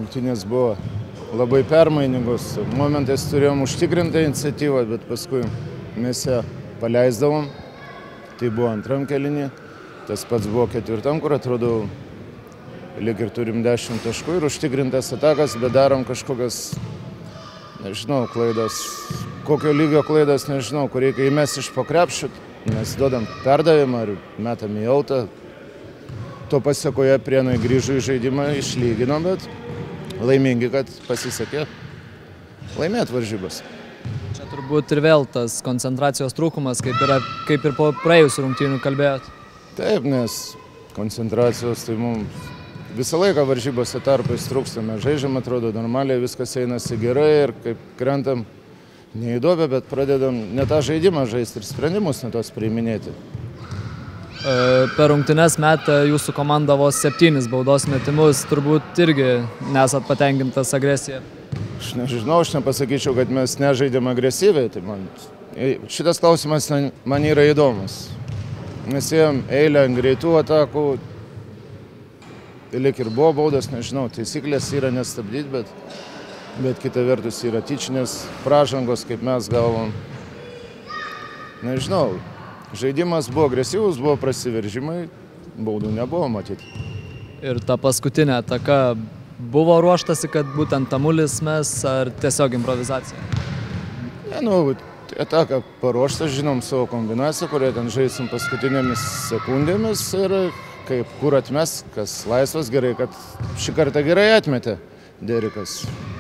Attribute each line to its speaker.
Speaker 1: rungtynės buvo labai permainingos. Momentais turėjom užtikrintą iniciatyvą, bet paskui mes ją paleisdavom. Tai buvo antram kėlinį. Tas pats buvo ketvirtam, kur atrodo lyg ir turim 10 taškų ir užtikrintas atakas, bet darom kažkokias, nežinau, klaidas. Kokio lygio klaidas, nežinau, kur reikia įmesti iš po krepšio. Mes duodam perdavimą ir metam į autą. To pasiekoje Prienai grįžo į žaidimą, išlygino, bet laimingi, kad pasisekė laimėti varžybas.
Speaker 2: Čia turbūt ir vėl tas koncentracijos trūkumas, kaip ir po praėjusių rungtynių kalbėjot.
Speaker 1: Taip, nes koncentracijos tai mums visą laiką varžybose tarpais trūksta. Mes žaidžiam, atrodo normaliai, viskas einasi gerai ir kaip krentam neįduobę, bet pradedam ne tą žaidimą žaisti ir sprendimus ne tos priiminėti.
Speaker 2: Per rungtynes metą jūsų komanda vos 7 baudos metimus, turbūt irgi nesat patenkintas agresija.
Speaker 1: Aš nežinau, aš nepasakyčiau, kad mes nežaidėm agresyviai. Tai šitas klausimas man yra įdomus. Mes ėjom eilę greitų atakų, lyg ir buvo baudas, nežinau, taisyklės yra nestabdyti, bet kita vertus yra tyčinės pražangos, kaip mes galvom. Nežinau. Žaidimas buvo agresyvus, buvo prasiveržimai, baudų nebuvo matyti.
Speaker 2: Ir ta paskutinė ataka buvo ruoštasi, kad būtent Tamulis mes, ar tiesiog improvizacija?
Speaker 1: Ne, ataka paruošta, žinom savo kombinaciją, kurią ten žaisim paskutinėmis sekundėmis ir kur atmes, kas laisvas, gerai, kad šį kartą gerai atmetė Derikas.